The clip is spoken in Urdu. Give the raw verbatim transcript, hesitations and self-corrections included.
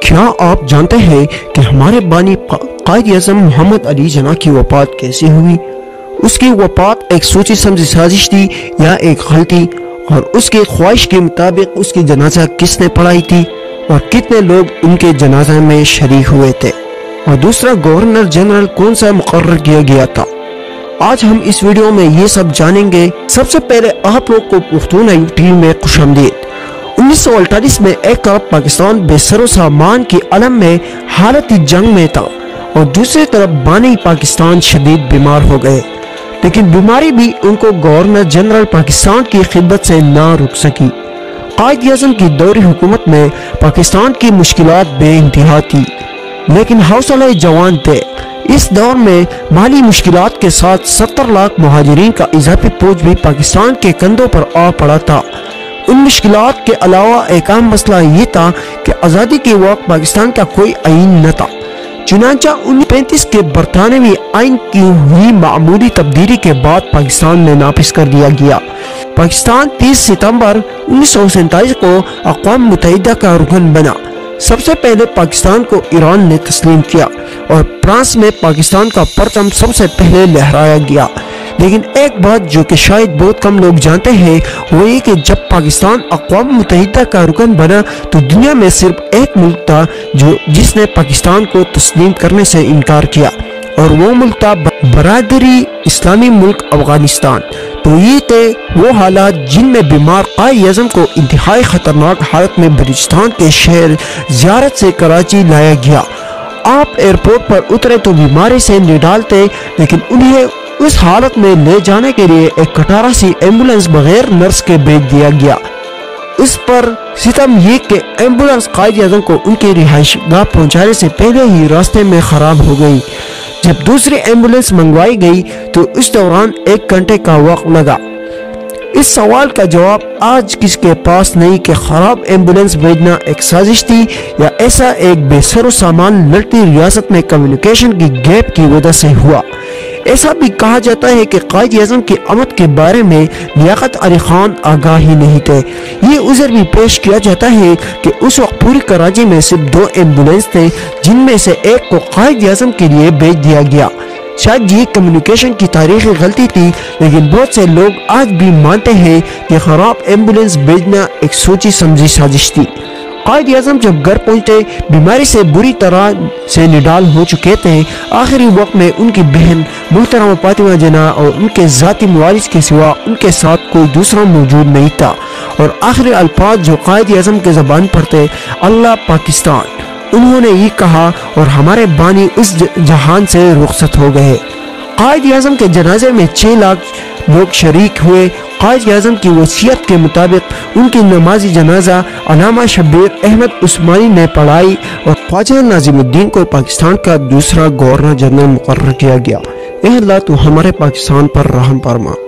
کیا آپ جانتے ہیں کہ ہمارے بانی قائد اعظم محمد علی جناح کی وفات کیسے ہوئی؟ اس کی وفات ایک سوچی سمجھی سازش تھی یا ایک غلطی؟ اور اس کے خواہش کے مطابق اس کی جنازہ کس نے پڑھائی تھی اور کتنے لوگ ان کے جنازہ میں شریک ہوئے تھے؟ اور دوسرا گورنر جنرل کون سا مقرر کیا گیا تھا؟ آج ہم اس ویڈیو میں یہ سب جانیں گے۔ سب سے پہلے آپ لوگ کو پختون ٹی وی میں خوش آمدید۔ انیس سو اڑتالیس میں ایک طرف پاکستان بے سر و سامان کی عالم میں حالت جنگ میں تھا اور دوسری طرف بانی پاکستان شدید بیمار ہو گئے، لیکن بیماری بھی ان کو گورنر جنرل پاکستان کی خدمت سے نہ رک سکی۔ قائد اعظم کی دوری حکومت میں پاکستان کی مشکلات بے انتہا تھی، لیکن حوصلہ جوان تھے۔ اس دور میں مالی مشکلات کے ساتھ ستر لاکھ مہاجرین کا اضافی بوجھ بھی پاکستان کے کندھوں پر آ پڑا تھا۔ ان مشکلات کے علاوہ ایک اہم مسئلہ یہ تھا کہ آزادی کے وقت پاکستان کا کوئی آئین نہ تھا، چنانچہ انیس سو پینتیس کے برطانوی آئین کی ہوئی معمولی تبدیلی کے بعد پاکستان میں نافذ کر دیا گیا۔ پاکستان تیس ستمبر انیس سو سینتالیس کو اقوام متحدہ کا رکن بنا۔ سب سے پہلے پاکستان کو ایران نے تسلیم کیا اور فرانس میں پاکستان کا پرچم سب سے پہلے لہرایا گیا۔ لیکن ایک بات جو کہ شاید بہت کم لوگ جانتے ہیں وہ یہ کہ جب پاکستان اقوام متحدہ کا رکن بنا تو دنیا میں صرف ایک ملک تھا جو جس نے پاکستان کو تسلیم کرنے سے انکار کیا، اور وہ ملک تھا برادری اسلامی ملک افغانستان۔ تو یہ تھے وہ حالات جن میں بیمار قائد اعظم کو انتہائی خطرناک حالت میں بلوچستان کے شہر زیارت سے کراچی لایا گیا۔ آپ ایئرپورٹ پر اترے تو بیماری سے نڈال تھے، لیکن انہیں اس حالت میں لے جانے کے لیے ایک کٹارا سی ایمبولنس بغیر نرس کے بھیج دیا گیا۔ اس پر ستم یہ کہ ایمبولنس قائد اعظم کو ان کی رہائش گاہ پہنچانے سے پہلے ہی راستے میں خراب ہو گئی۔ جب دوسری ایمبولنس منگوائی گئی تو اس دوران ایک گھنٹے کا وقت لگا۔ اس سوال کا جواب آج کس کے پاس نہیں کہ خراب ایمبولنس بھیجنا ایک سازش تھی یا ایسا ایک بے سر و سامان لڑتی ریاست میں کمیونیکیشن کی گیپ کی وجہ سے ہوا۔ ایسا بھی کہا جاتا ہے کہ قائد اعظم کی آمد کے بارے میں لیاقت علی خان آگاہ ہی نہیں تھے۔ یہ عذر بھی پیش کیا جاتا ہے کہ اس وقت پوری کراچی میں صرف دو ایمبولنس تھے، جن میں سے ایک کو قائد اعظم کے لیے بھیج دیا گیا۔ شاید یہ کمیونیکیشن کی تاریخی غلطی تھی، لیکن بہت سے لوگ آج بھی مانتے ہیں کہ خراب ایمبولنس بھیجنا ایک سوچی سمجھی سازش تھی۔ قائد اعظم جب گھر پہنچے بیماری سے بری طرح سے نڈال ہو چکے تھے۔ آخری وقت میں ان کی بہن محترمہ فاطمہ جناح اور ان کے ذاتی موالج کے سوا ان کے ساتھ کوئی دوسرا موجود نہیں تھا، اور آخری الفاظ جو قائد اعظم کے زبان پر تھے اللہ پاکستان۔ انہوں نے یہ کہا اور ہمارے بانی اس جہان سے رخصت ہو گئے۔ قائد اعظم کے جنازے میں چھ لاکھ لوگ شریک ہوئے۔ قائد اعظم کی وصیت کے مطابق ان کی نماز جنازہ علامہ شبیر احمد عثمانی نے پڑھائی اور خواجہ ناظم الدین کو پاکستان کا دوسرا گورنر جنرل مقرر کیا گیا۔ اے اللہ تو ہمارے پاکستان پر رحم فرما۔